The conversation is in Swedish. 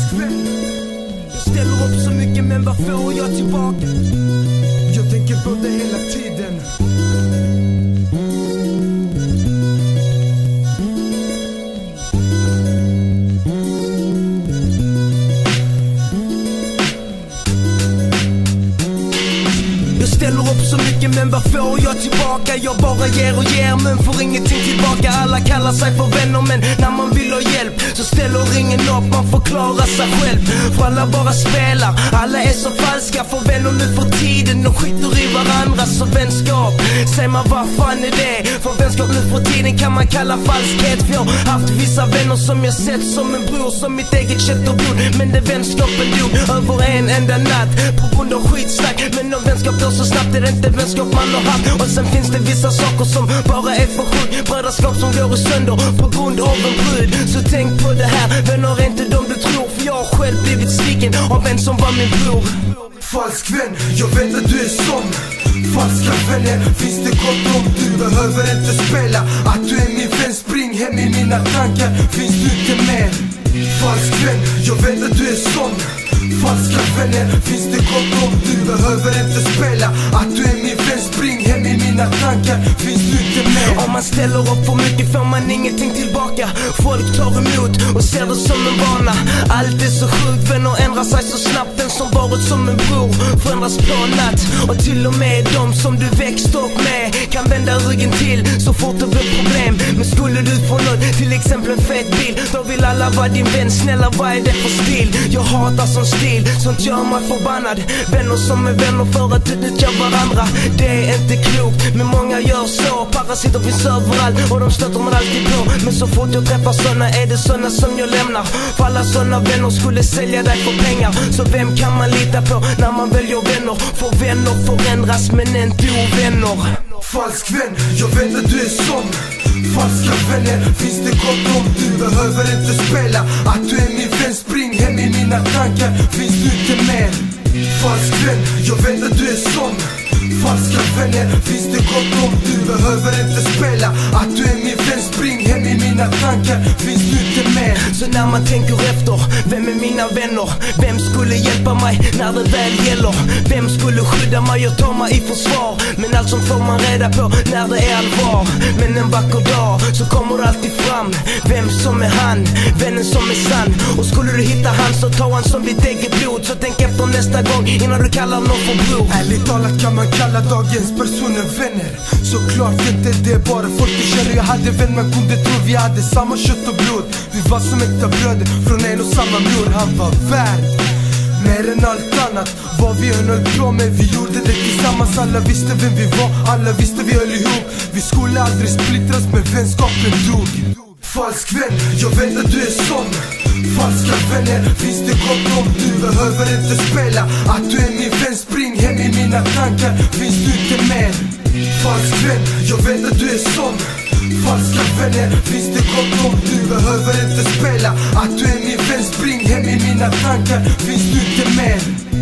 Jag ställer upp så mycket, men vad får jag tillbaka? Jag tänker på det hela tiden. Jag ställer upp så mycket, men vad får jag tillbaka? Jag bara ger och ger, men får ingenting tillbaka. Alla kallar sig för vänner, men när man vill ha hjälp så ställer ingen upp, man får klara sig själv. För alla bara spelar, alla är så falska. För vänner nu för tiden, de skiter i varandra. Så vänskap, säger man vad fan är det? För vänskap nu för tiden kan man kalla falskhet. För jag har haft vissa vänner som jag sett som en bror, som mitt eget kött och blod. Men det vänskapen dog över en enda natt på grund av skitsnack. Men om vänskap då så snabbt är det inte vänskap man har haft. Och sen finns det vissa saker som bara är för sjukt. Brödraskap som går i sönder på grund av en brud. Så tänk på det här, vänner är inte de du tror. För jag har själv blivit sviken av en som var min bror. Falsk vän, jag vet att du är sån. Falska vänner finns det gott om. Du behöver inte spela att du är min vän. Spring hem i mina tankar, finns du inte med. Falsk vän, jag vet att du är sån. Falska vänner finns det gott om. Du behöver inte spela att du är min vän. Spring hem i mina tankar, finns du inte med. Om man ställer upp för mycket får man ingenting tillbaka. Folk tar emot och ser det som en vana. Allt är så sjukt, vänner ändrar sig så snabbt. Den som varit som en bror förändras på en natt. Och till och med de som du växt upp med kan vända ryggen till så fort det blir problem. Men skulle du få något, till exempel en fet bil, då vill alla vara din vän. Snälla, vad är det för stil? Jag hatar sån stil, sånt gör mig förbannad. Vänner som är vänner för att utnyttja varandra. Det är inte klokt, men många gör så. Parasiter finns överallt och de stöter man alltid på. Men så fort jag träffar såna är det såna som jag lämnar. För alla såna vänner skulle sälja dig för pengar. Så vem kan man lita på när man väljer vänner? För vänner förändras men inte ovänner. Falsk vän, jag vet att du är sån. Falska vänner finns det gott om. Du behöver inte spela att du är min vän. Spring hem i mina tankar, finns du inte med. Falsk vän, jag vet att du är sån. Falska vänner finns det gott om. Du behöver inte spela att du är min vän. Spring hem i mina tankar, finns du inte med. Så när man tänker efter, vem är mina vänner? Vem skulle hjälpa mig när det väl gäller? Vem skulle skydda mig och ta mig i försvar? Men allt som får man reda på när det är allvar. Men en vacker dag så kommer det alltid fram vem som är han, vännen som är sann. Och skulle du hitta han så ta han som ditt eget blod. Så tänk efter nästa gång innan du kallar någon för bror. Ärligt talat kan man kalla dagens personer vänner. Såklart inte, det är bara folk du känner. Jag hade vän man kunde tro vi hade samma kött och blod. Vi var som äkta bröder från en och samma bror. Han var värd mer än allt annat. Vad vi än höll på med, vi gjorde det tillsammans. Alla visste vem vi var, alla visste vi höll ihop. Vi skulle aldrig splittras men vänskapen dog. Falsk vän, jag vet att du är sån. Falska vänner finns det gott om. Du behöver inte spela att du är min vän. Spring hem i mina tankar, finns du inte med. Falsk vän, jag vet att du är sån. Falska vänner finns det gott om. Du behöver inte spela att du är min vän. Spring hem i mina tankar, finns du inte med.